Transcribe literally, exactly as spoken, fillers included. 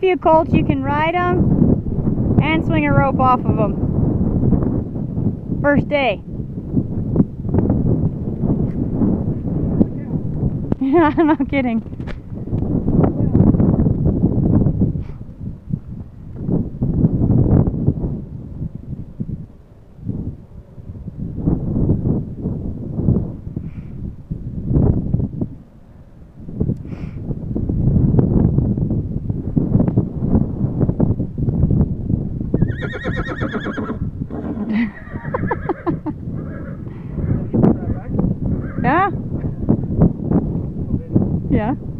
few colts, you can ride them and swing a rope off of them. First day. I'm not kidding. Yeah? Yeah.